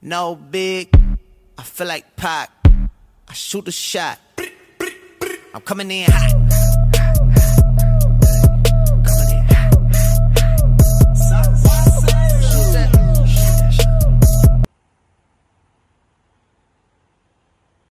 No big, I feel like Pac. I shoot a shot. I'm coming in hot.